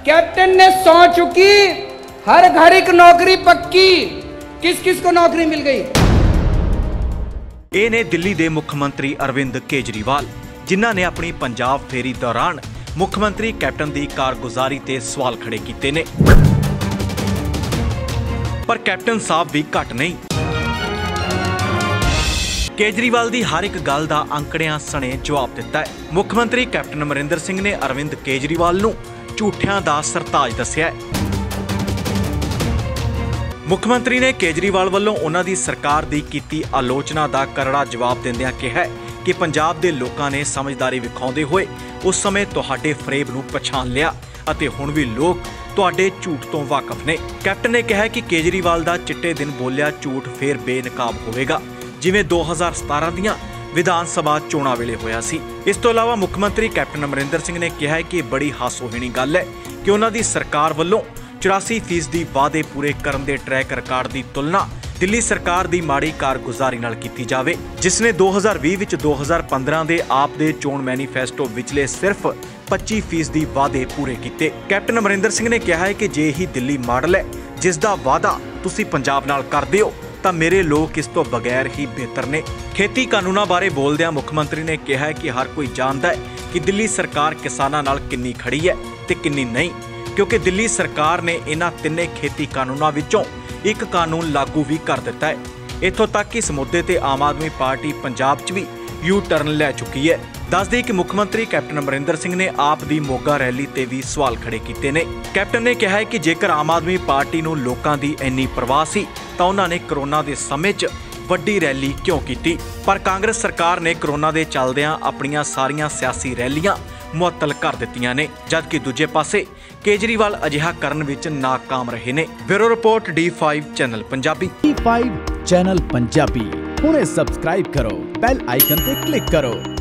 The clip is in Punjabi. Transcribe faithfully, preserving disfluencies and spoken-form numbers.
कैप्टन ने सौ चुकी, हर घर एक नौकरी पक्की। किस किस को नौकरी मिल गई? ਇਹ ਨੇ ਦਿੱਲੀ ਦੇ ਮੁੱਖ ਮੰਤਰੀ ਅਰਵਿੰਦ ਕੇਜਰੀਵਾਲ, ਜਿਨ੍ਹਾਂ ਨੇ ਆਪਣੀ ਪੰਜਾਬ ਫੇਰੀ ਦੌਰਾਨ ਮੁੱਖ ਮੰਤਰੀ ਕੈਪਟਨ ਦੀ ਕਾਰਗੁਜ਼ਾਰੀ ਤੇ ਸਵਾਲ ਖੜੇ ਕੀਤੇ ਨੇ। ਪਰ ਕੈਪਟਨ ਸਾਹਿਬ ਵੀ ਘੱਟ ਨਹੀਂ। ਕੇਜਰੀਵਾਲ ਦੀ ਹਰ ਇੱਕ ਗੱਲ ਦਾ ਅੰਕੜਿਆਂ ਸਣੇ ਜਵਾਬ ਦਿੱਤਾ ਹੈ। ਮੁੱਖ ਮੰਤਰੀ ਕੈਪਟਨ ਅਮਰਿੰਦਰ ਸਿੰਘ ਨੇ ਅਰਵਿੰਦ ਕੇਜਰੀਵਾਲ ਨੂੰ ਝੂਠਿਆਂ ਦਾ ਸਰਤਾਜ ਦੱਸਿਆ ਹੈ। ਮੁੱਖ ਮੰਤਰੀ ਨੇ ਕੇਜਰੀਵਾਲ ਵੱਲੋਂ ਉਹਨਾਂ ਦੀ ਸਰਕਾਰ ਦੀ ਕੀਤੀ ਆਲੋਚਨਾ ਦਾ ਕਰੜਾ ਜਵਾਬ ਦਿੰਦਿਆਂ ਕਿਹਾ ਕਿ ਪੰਜਾਬ ਦੇ ਲੋਕਾਂ ਨੇ ਸਮਝਦਾਰੀ ਵਿਖਾਉਂਦੇ ਹੋਏ ਉਸ ਸਮੇਂ ਤੁਹਾਡੇ ਫਰੇਬ ਨੂੰ ਪਛਾਣ ਲਿਆ ਅਤੇ ਹੁਣ ਵੀ ਲੋਕ ਤੁਹਾਡੇ ਝੂਠ ਤੋਂ ਵਾਕਿਫ ਨੇ। ਕੈਪਟਨ ਨੇ ਕਿਹਾ ਕਿ ਕੇਜਰੀਵਾਲ ਦਾ ਚਿੱਟੇ ਦਿਨ ਬੋਲਿਆ ਝੂਠ ਫੇਰ ਬੇਨਕਾਬ ਹੋਵੇਗਾ, ਜਿਵੇਂ ਦੋ ਹਜ਼ਾਰ ਸਤਾਰਾਂ ਦੀਆਂ ਵਿਧਾਨ ਸਭਾ ਚੋਣਾਂ ਵੇਲੇ ਹੋਇਆ ਸੀ। ਇਸ ਤੋਂ ਇਲਾਵਾ ਮੁੱਖ ਮੰਤਰੀ ਕੈਪਟਨ ਅਮਰਿੰਦਰ ਸਿੰਘ ਨੇ ਕਿਹਾ ਕਿ ਬੜੀ ਹਾਸੋਹੀਣੀ ਗੱਲ ਹੈ ਕਿ ਉਹਨਾਂ ਦੀ ਸਰਕਾਰ ਵੱਲੋਂ ਚੁਰਾਸੀ ਫੀਸਦੀ ਵਾਅਦੇ ਪੂਰੇ ਕਰਨ ਦੇ ਟਰੈਕ ਰਿਕਾਰਡ ਦੀ ਤੁਲਨਾ ਦਿੱਲੀ ਸਰਕਾਰ ਦੀ ਮਾੜੀ ਕਾਰਗੁਜ਼ਾਰੀ ਨਾਲ ਕੀਤੀ ਜਾਵੇ, ਜਿਸ ਨੇ ਦੋ ਹਜ਼ਾਰ ਵੀਹ ਵਿੱਚ ਦੋ ਹਜ਼ਾਰ ਪੰਦਰਾਂ ਦੇ ਆਪ ਦੇ ਚੋਣ ਮੈਨੀਫੈਸਟੋ ਵਿਚਲੇ ਸਿਰਫ ਪੱਚੀ ਫੀਸਦੀ ਵਾਅਦੇ ਪੂਰੇ ਕੀਤੇ। ਕੈਪਟਨ ਅਮਰਿੰਦਰ ਸਿੰਘ ਨੇ ਕਿਹਾ ਹੈ ਕਿ ਜੇ ਹੀ ਦਿੱਲੀ ਮਾਡਲ ਹੈ ਜਿਸ ਦਾ ਵਾਅਦਾ ਤੁਸੀਂ ਪੰਜਾਬ ਨਾਲ ਕਰਦੇ ਹੋ ਤਾਂ ਮੇਰੇ ਲੋਕ ਇਸ ਤੋਂ ਬਗੈਰ ਹੀ ਬਿਹਤਰ ਨੇ। ਖੇਤੀ ਕਾਨੂੰਨਾਂ ਬਾਰੇ ਬੋਲਦਿਆਂ ਮੁੱਖ ਮੰਤਰੀ ਨੇ ਕਿਹਾ ਕਿ ਹਰ ਕੋਈ ਜਾਣਦਾ ਹੈ ਕਿ ਦਿੱਲੀ ਸਰਕਾਰ ਕਿਸਾਨਾਂ ਨਾਲ ਕਿੰਨੀ ਖੜੀ ਹੈ ਤੇ ਕਿੰਨੀ ਨਹੀਂ, ਕਿਉਂਕਿ ਦਿੱਲੀ ਸਰਕਾਰ ਨੇ ਇਹਨਾਂ ਤਿੰਨੇ ਖੇਤੀ ਕਾਨੂੰਨਾਂ ਵਿੱਚੋਂ ਇੱਕ ਕਾਨੂੰਨ ਲਾਗੂ ਵੀ ਕਰ ਦਿੱਤਾ ਹੈ। ਇੱਥੋਂ ਤੱਕ ਕਿ ਇਸ ਮੁੱਦੇ ਤੇ ਆਮ ਆਦਮੀ ਪਾਰਟੀ ਪੰਜਾਬ 'ਚ ਵੀ ਯੂ ਟਰਨ ਲੈ ਚੁੱਕੀ ਹੈ। ਦੱਸ ਦੇਈਏ ਕਿ ਮੁੱਖ ਮੰਤਰੀ ਕੈਪਟਨ ਅਮਰਿੰਦਰ ਸਿੰਘ ਨੇ ਆਪ ਦੀ ਮੋਗਾ ਰੈਲੀ ਤੇ ਵੀ ਸਵਾਲ ਖੜੇ ਕੀਤੇ ਨੇ। ਕੈਪਟਨ ਨੇ ਕਿਹਾ ਹੈ ਕਿ ਜੇਕਰ ਆਮ ਆਦਮੀ ਪਾਰਟੀ ਨੂੰ ਲੋਕਾਂ ਦੀ ਇੰਨੀ ਪਰਵਾਹ ਸੀ ਤਾਂ ਉਹਨਾਂ ਨੇ ਕਰੋਨਾ ਦੇ ਸਮੇਂ 'ਚ ਵੱਡੀ ਰੈਲੀ ਕਿਉਂ ਕੀਤੀ। ਪਰ ਕਾਂਗਰਸ ਸਰਕਾਰ ਨੇ ਕਰੋਨਾ ਦੇ ਚੱਲਦਿਆਂ ਆਪਣੀਆਂ ਸਾਰੀਆਂ ਸਿਆਸੀ ਰੈਲੀਆਂ ਮੁਅੱਤਲ ਕਰ ਦਿੱਤੀਆਂ ਨੇ, ਜਦਕਿ ਦੂਜੇ ਪਾਸੇ ਕੇਜਰੀਵਾਲ ਅਜਿਹਾ ਕਰਨ ਵਿੱਚ ਨਾਕਾਮ ਰਹੇ ਨੇ। Bureau report D five channel Punjabi. D five channel Punjabi ਹੁਣੇ ਸਬਸਕ੍ਰਾਈਬ ਕਰੋ, ਬੈਲ ਆਈਕਨ ਤੇ ਕਲਿੱਕ ਕਰੋ।